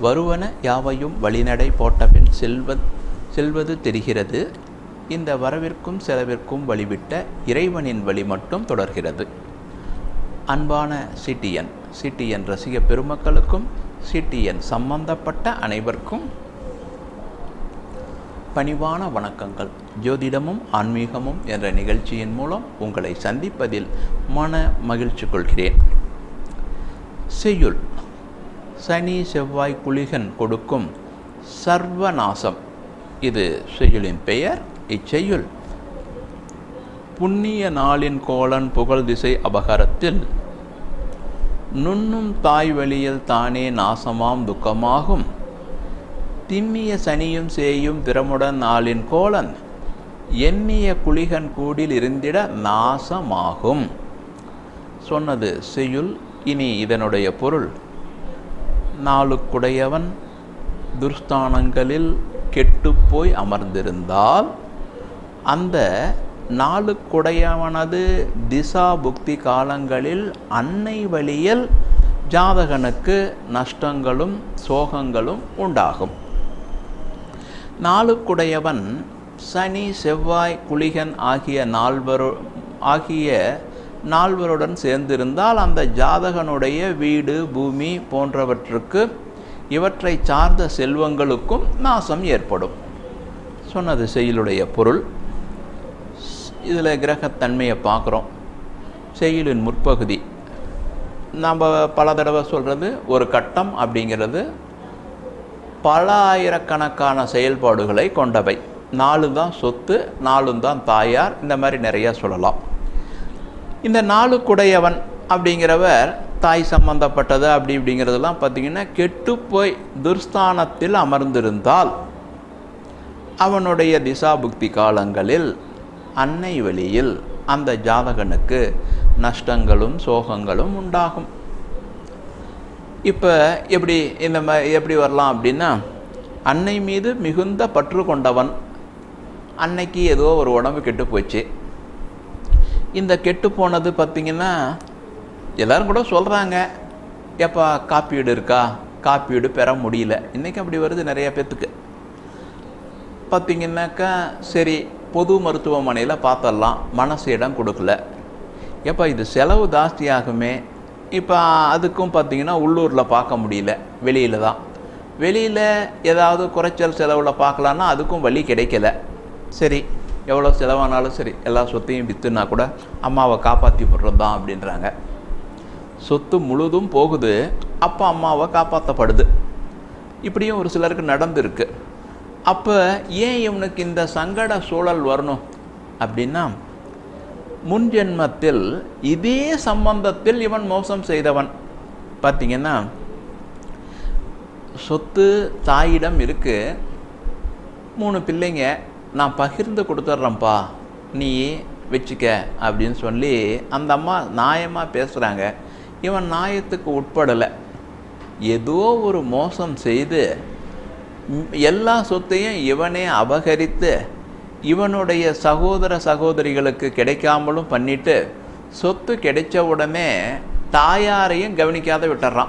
வருவன யாவையும் வழிநடை போட்டபின் செல்வது தெரிகிறது. இந்த வரவிற்கும் செலவிற்கும் வழிவிட்ட இறைவனின் வழி மட்டும் தொடர்கிறது. அன்பான சிடிஎன் ரசிக பெருமக்களுக்கும் சிடிஎன் சம்பந்தப்பட்ட அனைவருக்கும் பணிவான வணக்கங்கள். ஜோதிடமும் ஆன்மீகமும் என்ற நிகழ்ச்சியின் மூலம் உங்களை சந்திப்பதில் மன மகிழ்ச்சி கொள்கிறேன். செய்யுள் சனி செவ்வாய் குளிகன் கொடுக்கும் சர்வநாசம், இது செய்யுளின் பெயர். இச்செய்யுள் புண்ணிய நாளின் கோலன் புகழ் திசை அபகரத்தில் நுண்ணும் தாய் வழியில் தானே நாசமாம் துக்கமாகும். திண்ணிய சனியும் சேயும் திறமுடன் நாளின் கோலன் எண்ணிய குளிகன் கூடில் இருந்திட நாசமாகும். சொன்னது செய்யுள். இனி இதனுடைய பொருள்: நாளுக்குடையவன் துர்ஸ்தானங்களில் கெட்டுப்போய் அமர்ந்திருந்தால் அந்த நாளுக்குடையவனது திசா புக்தி காலங்களில் அன்னை வழியில் ஜாதகனுக்கு நஷ்டங்களும் சோகங்களும் உண்டாகும். நாளுக்குடையவன் சனி செவ்வாய் குளிகன் ஆகிய நால்வருடன் சேர்ந்திருந்தால் அந்த ஜாதகனுடைய வீடு பூமி போன்றவற்றுக்கு இவற்றை சார்ந்த செல்வங்களுக்கும் நாசம் ஏற்படும். சொன்னது செய்யுளுடைய பொருள். இதில் கிரகத்தன்மையை பார்க்குறோம். செய்யுளின் முற்பகுதி நம்ம பல தடவை சொல்கிறது, ஒரு கட்டம் அப்படிங்கிறது பல ஆயிரக்கணக்கான செயல்பாடுகளை கொண்டவை. 4 தான் சொத்து, 4 தான் தாயார், இந்த மாதிரி நிறையா சொல்லலாம். இந்த நாளுக்குடையவன் அப்படிங்கிறவர் தாய் சம்பந்தப்பட்டது இப்படிங்கிறதெல்லாம் பார்த்திங்கன்னா கெட்டுப்போய் துர்ஸ்தானத்தில் அமர்ந்திருந்தால் அவனுடைய திசாபுக்தி காலங்களில் அன்னை வழியில் அந்த ஜாதகனுக்கு நஷ்டங்களும் சோகங்களும் உண்டாகும். இப்போ எப்படி வரலாம் அப்படின்னா, அன்னை மீது மிகுந்த பற்று கொண்டவன், அன்னைக்கு ஏதோ ஒரு உடம்பு கெட்டு போச்சு. இந்த கெட்டு போனது பார்த்திங்கன்னா எல்லோரும் கூட சொல்கிறாங்க, எப்போ காப்பீடு இருக்கா, காப்பீடு பெற முடியல. இன்றைக்கி அப்படி வருது நிறையா பேர்த்துக்கு. பார்த்திங்கன்னாக்கா சரி பொது மருத்துவமனையில் பார்த்தரலாம், மனசு இடம் கொடுக்கல. எப்போ இது செலவு ஜாஸ்தியாகுமே, இப்போ அதுக்கும் பார்த்திங்கன்னா உள்ளூரில் பார்க்க முடியல, வெளியில் தான். வெளியில் ஏதாவது குறைச்சல் செலவில் பார்க்கலான்னா அதுக்கும் வழி கிடைக்கல. சரி எவ்வளோ செலவானாலும் சரி எல்லா சொத்தையும் விற்றுனா கூட அம்மாவை காப்பாற்றி போடுறது தான் அப்படின்றாங்க. சொத்து முழுதும் போகுது, அப்போ அம்மாவை காப்பாற்றப்படுது. இப்படியும் ஒரு சிலருக்கு நடந்திருக்கு. அப்போ ஏன் இவனுக்கு இந்த சங்கட சூழல் வரணும் அப்படின்னா, முன் ஜென்மத்தில் இதே சம்பந்தத்தில் இவன் மோசம் செய்தவன். பார்த்திங்கன்னா சொத்து தாயிடம் இருக்கு, 3 பிள்ளைங்க, நான் பகிர்ந்து கொடுத்துட்றேன்ப்பா நீ வச்சுக்க அப்படின்னு சொல்லி அந்த அம்மா நியாயமாக பேசுகிறாங்க. இவன் நியாயத்துக்கு உட்படலை, ஏதோ ஒரு மோசம் செய்து எல்லா சொத்தையும் இவனே அபகரித்து இவனுடைய சகோதர சகோதரிகளுக்கு கிடைக்காமலும் பண்ணிட்டு சொத்து கிடைச்ச உடனே தாயாரையும் கவனிக்காத விட்டுறான்.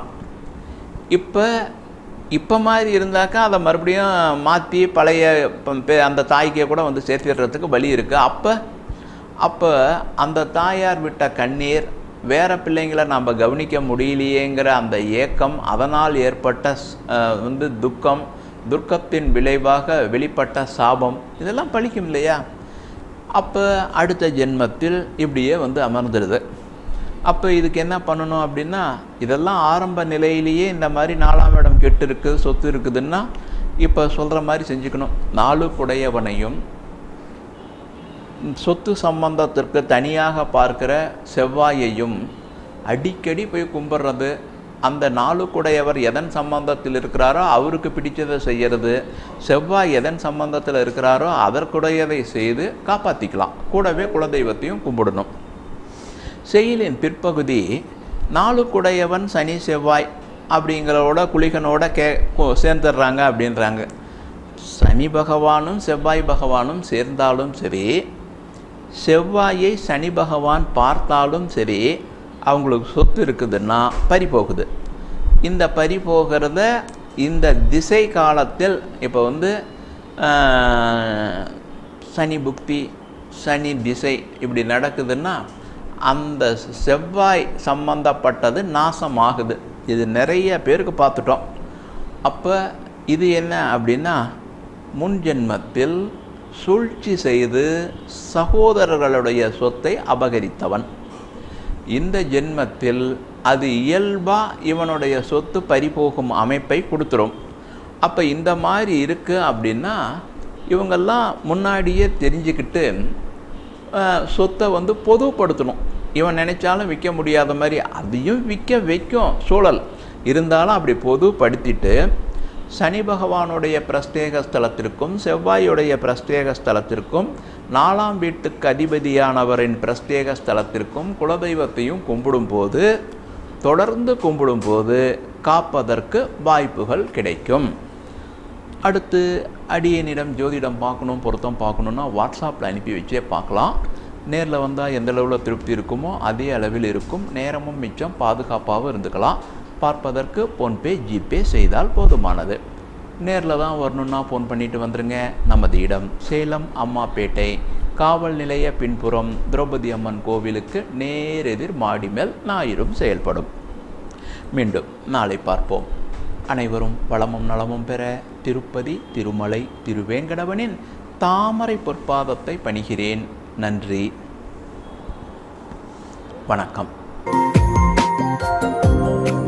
இப்போ மாதிரி இருந்தாக்கா அதை மறுபடியும் மாற்றி பழைய அந்த தாய்க்கே கூட வந்து சேர்த்துடுறதுக்கு வழி இருக்குது. அப்போ அந்த தாயார் விட்ட கண்ணீர், வேறு பிள்ளைங்களை நம்ம கவனிக்க முடியலையேங்கிற அந்த ஏக்கம், அதனால் ஏற்பட்ட துக்கத்தின் விளைவாக வெளிப்பட்ட சாபம், இதெல்லாம் பழிக்கும் இல்லையா? அப்போ அடுத்த ஜென்மத்தில் இப்படியே வந்து அமர்ந்துடுது. அப்போ இதுக்கு என்ன பண்ணணும் அப்படின்னா, இதெல்லாம் ஆரம்ப நிலையிலேயே இந்த மாதிரி 4ஆம் இடம் கெட்டு இருக்குது, சொத்து இருக்குதுன்னா இப்போ சொல்கிற மாதிரி செஞ்சுக்கணும். நாளுக்குடையவனையும் சொத்து சம்பந்தத்திற்கு தனியாக பார்க்கிற செவ்வாயையும் அடிக்கடி போய் கும்பிட்றது. அந்த நாளுக்குடையவர் எதன் சம்பந்தத்தில் இருக்கிறாரோ அவருக்கு பிடிச்சதை செய்கிறது, செவ்வாய் எதன் சம்பந்தத்தில் இருக்கிறாரோ அதற்குடையதை செய்து காப்பாற்றிக்கலாம். கூடவே குலதெய்வத்தையும் கும்பிடணும். செய்யுளின் பிற்பகுதி நாளுக்குடையவன் சனி செவ்வாய் அப்படிங்கிறோட குளிகனோட சேர்ந்துடுறாங்க அப்படின்றாங்க. சனி பகவானும் செவ்வாய் பகவானும் சேர்ந்தாலும் சரி, செவ்வாயை சனி பகவான் பார்த்தாலும் சரி, அவங்களுக்கு சொத்து இருக்குதுன்னா பறி போகுது. இந்த பறி போகிறத இந்த திசை காலத்தில் இப்போ வந்து சனி புக்தி, சனி திசை இப்படி நடக்குதுன்னா அந்த செவ்வாய் சம்பந்தப்பட்டது நாசமாகுது. இது நிறைய பேருக்கு பார்த்துட்டோம். அப்போ இது என்ன அப்படின்னா, முன் ஜென்மத்தில் சூழ்ச்சி செய்து சகோதரர்களுடைய சொத்தை அபகரித்தவன். இந்த ஜென்மத்தில் அது இயல்பாக இவனுடைய சொத்து பறிபோகும் அமைப்பை கொடுத்துரும். அப்போ இந்த மாதிரி இருக்குது அப்படின்னா இவங்கெல்லாம் முன்னாடியே தெரிஞ்சுக்கிட்டு சொத்தை வந்து பொதுப்படுத்தணும். இவன் நினைச்சாலும் விற்க முடியாத மாதிரி அதையும் விற்க வைக்கும் சூழல் இருந்தாலும் அப்படி பொதுப்படுத்திட்டு சனி பகவானுடைய பிரஸ்தேக ஸ்தலத்திற்கும் செவ்வாயுடைய பிரஸ்தேக ஸ்தலத்திற்கும் 4ஆம் வீட்டுக்கு அதிபதியானவரின் பிரஸ்தேக ஸ்தலத்திற்கும் குலதெய்வத்தையும் கும்பிடும்போது, தொடர்ந்து கும்பிடும்போது காப்பதற்கு வாய்ப்புகள் கிடைக்கும். அடுத்து அடியனிடம் ஜோதிடம் பார்க்கணும், பொருத்தம் பார்க்கணுன்னா வாட்ஸ்அப்பில் அனுப்பி வச்சே பார்க்கலாம். நேரில் வந்தால் எந்த அளவில் திருப்தி இருக்குமோ அதே அளவில் இருக்கும். நேரமும் மிச்சம், பாதுகாப்பாகவும் இருந்துக்கலாம். பார்ப்பதற்கு ஃபோன்பே, ஜிபே செய்தால் போதுமானது. நேரில் தான் வரணுன்னா ஃபோன் பண்ணிட்டு வந்துடுங்க. நமது இடம் சேலம் அம்மாப்பேட்டை காவல் நிலைய பின்புறம் திரௌபதி அம்மன் கோவிலுக்கு நேரெதிர் மாடி மேல் ஞாயிறும் செயல்படும். மீண்டும் நாளை பார்ப்போம். அனைவரும் வளமும் நலமும் பெற திருப்பதி திருமலை திருவேங்கடவனின் தாமரை பொற்பாதத்தை பணிகிறேன். நன்றி, வணக்கம்.